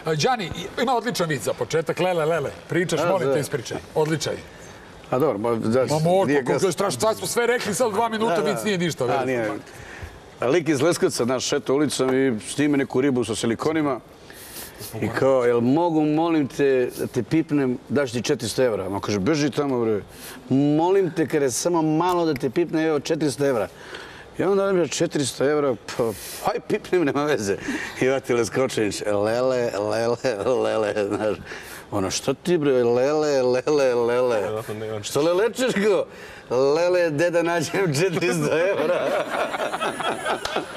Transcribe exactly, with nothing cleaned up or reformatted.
Đani, ima odličan vid za početak. Lele, lele, pričaš, molim te ispričaj. Odličaj. A dobro, Ma možda, kako je strašno, sad smo sve rekli, sad u dva minuta vic nije ništa. A, nije. Lik iz Leskovca, naš, šeto ulicom i snime neku ribu sa silikonima. I kao, jel mogu, molim te, da te pipnem, daš ti četiristo evra. Ma kaže, beži tamo, bre. Molim te, kada je samo malo da te pipne, evo, četiristo evra. I onda mi je četiristo evra, pa, haj pipnem, nema veze. I vati Leskovčanić, lele, lele, lele, znaš. Ono, što ti, bre, lele, lele, lele. Što lelečeš go? Lele, deda, nađem četiristo evra.